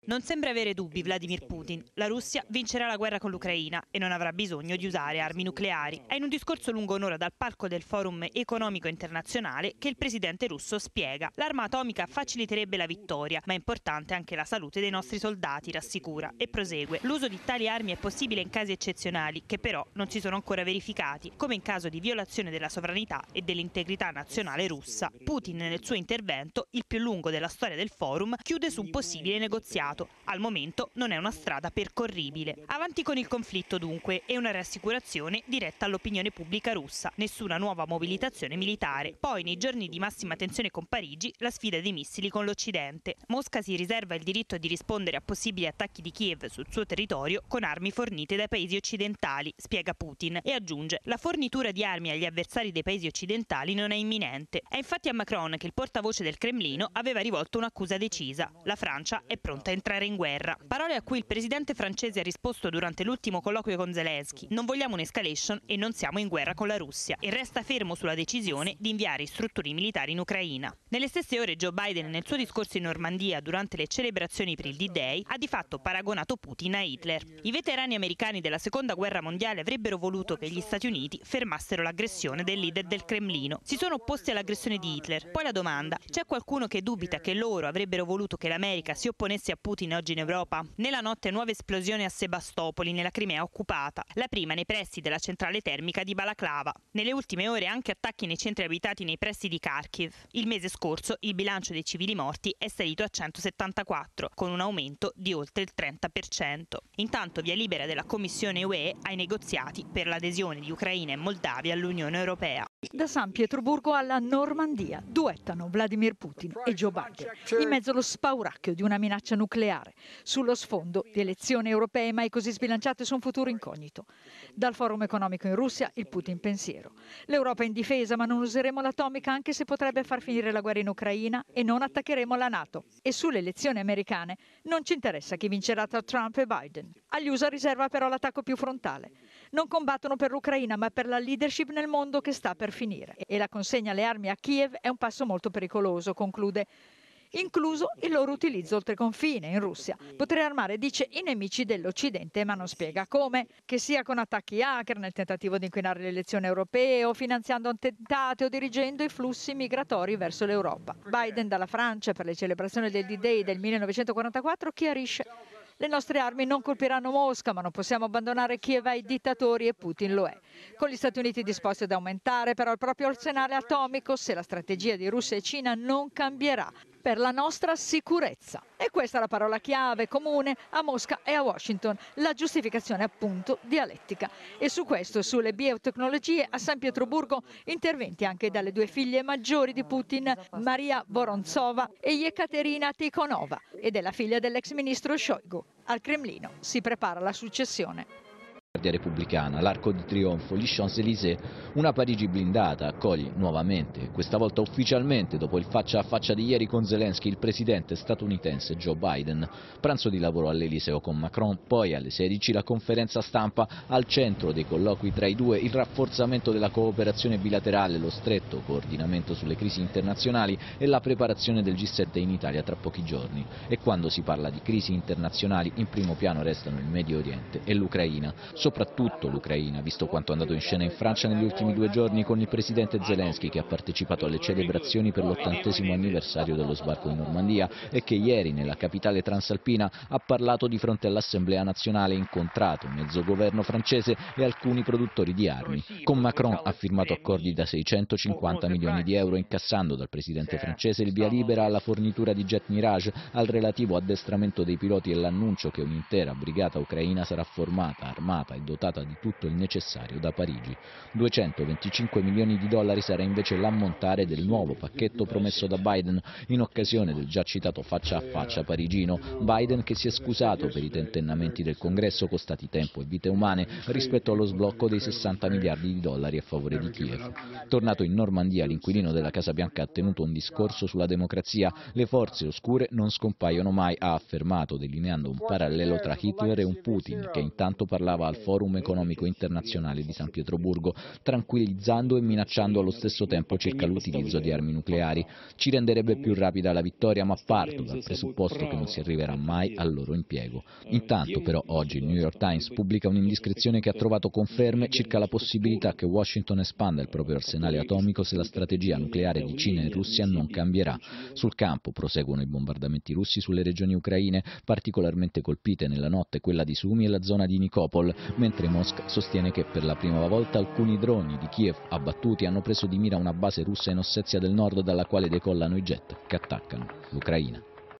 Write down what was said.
Non sembra avere dubbi Vladimir Putin. La Russia vincerà la guerra con l'Ucraina e non avrà bisogno di usare armi nucleari. È in un discorso lungo un'ora dal palco del Forum economico internazionale che il presidente russo spiega. L'arma atomica faciliterebbe la vittoria, ma è importante anche la salute dei nostri soldati, rassicura, e prosegue. L'uso di tali armi è possibile in casi eccezionali, che però non si sono ancora verificati, come in caso di violazione della sovranità e dell'integrità nazionale russa. Putin, nel suo intervento, il più lungo della storia del Forum, chiude su un possibile negoziato. Al momento non è una strada percorribile. Avanti con il conflitto dunque e una rassicurazione diretta all'opinione pubblica russa. Nessuna nuova mobilitazione militare. Poi nei giorni di massima tensione con Parigi la sfida dei missili con l'Occidente. Mosca si riserva il diritto di rispondere a possibili attacchi di Kiev sul suo territorio con armi fornite dai paesi occidentali, spiega Putin, e aggiunge: la fornitura di armi agli avversari dei paesi occidentali non è imminente. È infatti a Macron che il portavoce del Cremlino aveva rivolto un'accusa decisa. La Francia è pronta a entrare in guerra. Parole a cui il presidente francese ha risposto durante l'ultimo colloquio con Zelensky. Non vogliamo un'escalation e non siamo in guerra con la Russia. E resta fermo sulla decisione di inviare istruttori militari in Ucraina. Nelle stesse ore Joe Biden, nel suo discorso in Normandia durante le celebrazioni per il D-Day, ha di fatto paragonato Putin a Hitler. I veterani americani della seconda guerra mondiale avrebbero voluto che gli Stati Uniti fermassero l'aggressione del leader del Cremlino. Si sono opposti all'aggressione di Hitler. Poi la domanda: c'è qualcuno che dubita che loro avrebbero voluto che l'America si opponesse a Putin oggi in Europa? Nella notte nuove esplosioni a Sebastopoli, nella Crimea occupata. La prima nei pressi della centrale termica di Balaklava. Nelle ultime ore anche attacchi nei centri abitati nei pressi di Kharkiv. Il mese scorso il bilancio dei civili morti è salito a 174, con un aumento di oltre il 30%. Intanto via libera della Commissione UE ai negoziati per l'adesione di Ucraina e Moldavia all'Unione Europea. Da San Pietroburgo alla Normandia duettano Vladimir Putin e Joe Biden, in mezzo allo spauracchio di una minaccia nucleare, sullo sfondo di elezioni europee mai così sbilanciate su un futuro incognito. Dal forum economico in Russia il Putin pensiero. L'Europa è in difesa, ma non useremo l'atomica anche se potrebbe far finire la guerra in Ucraina, e non attaccheremo la NATO. E sulle elezioni americane non ci interessa chi vincerà tra Trump e Biden. Agli USA riserva però l'attacco più frontale. Non combattono per l'Ucraina, ma per la leadership nel mondo che sta per finire. E la consegna alle armi a Kiev è un passo molto pericoloso, conclude, incluso il loro utilizzo oltre confine in Russia. Potrei armare, dice, i nemici dell'Occidente, ma non spiega come, che sia con attacchi hacker nel tentativo di inquinare le elezioni europee o finanziando attentati o dirigendo i flussi migratori verso l'Europa. Biden dalla Francia per le celebrazioni del D-Day del 1944 chiarisce: le nostre armi non colpiranno Mosca, ma non possiamo abbandonare Kiev ai dittatori, e Putin lo è. Con gli Stati Uniti disposti ad aumentare però il proprio arsenale atomico se la strategia di Russia e Cina non cambierà per la nostra sicurezza. E questa è la parola chiave comune a Mosca e a Washington, la giustificazione appunto dialettica. E su questo, sulle biotecnologie, a San Pietroburgo interventi anche dalle due figlie maggiori di Putin, Maria Vorontsova e Yekaterina Tikhonova, e della figlia dell'ex ministro Shoigu. Al Cremlino si prepara la successione. Repubblicana, l'Arco di Trionfo, gli Champs-Élysées, una Parigi blindata accoglie nuovamente, questa volta ufficialmente, dopo il faccia a faccia di ieri con Zelensky, il presidente statunitense Joe Biden. Pranzo di lavoro all'Eliseo con Macron, poi alle 16 la conferenza stampa, al centro dei colloqui tra i due il rafforzamento della cooperazione bilaterale, lo stretto coordinamento sulle crisi internazionali e la preparazione del G7 in Italia tra pochi giorni. E quando si parla di crisi internazionali in primo piano restano il Medio Oriente e l'Ucraina. Soprattutto l'Ucraina, visto quanto è andato in scena in Francia negli ultimi 2 giorni con il presidente Zelensky, che ha partecipato alle celebrazioni per l'80° anniversario dello sbarco in Normandia e che ieri nella capitale transalpina ha parlato di fronte all'Assemblea nazionale, incontrato mezzo governo francese e alcuni produttori di armi. Con Macron ha firmato accordi da 650 milioni di euro, incassando dal presidente francese il via libera alla fornitura di jet Mirage, al relativo addestramento dei piloti e l'annuncio che un'intera brigata ucraina sarà formata, armata e dotata di tutto il necessario da Parigi. 225 milioni di dollari sarà invece l'ammontare del nuovo pacchetto promesso da Biden in occasione del già citato faccia a faccia parigino. Biden che si è scusato per i tentennamenti del Congresso costati tempo e vite umane rispetto allo sblocco dei 60 miliardi di dollari a favore di Kiev. Tornato in Normandia, l'inquilino della Casa Bianca ha tenuto un discorso sulla democrazia. Le forze oscure non scompaiono mai, ha affermato, delineando un parallelo tra Hitler e un Putin che intanto parlava al Forum Economico Internazionale di San Pietroburgo, tranquillizzando e minacciando allo stesso tempo circa l'utilizzo di armi nucleari. Ci renderebbe più rapida la vittoria, ma parto dal presupposto che non si arriverà mai al loro impiego. Intanto però oggi il New York Times pubblica un'indiscrezione che ha trovato conferme circa la possibilità che Washington espanda il proprio arsenale atomico se la strategia nucleare di Cina e Russia non cambierà. Sul campo proseguono i bombardamenti russi sulle regioni ucraine, particolarmente colpite nella notte quella di Sumi e la zona di Nikopol, mentre Mosca sostiene che per la prima volta alcuni droni di Kiev abbattuti hanno preso di mira una base russa in Ossetia del Nord dalla quale decollano i jet che attaccano l'Ucraina.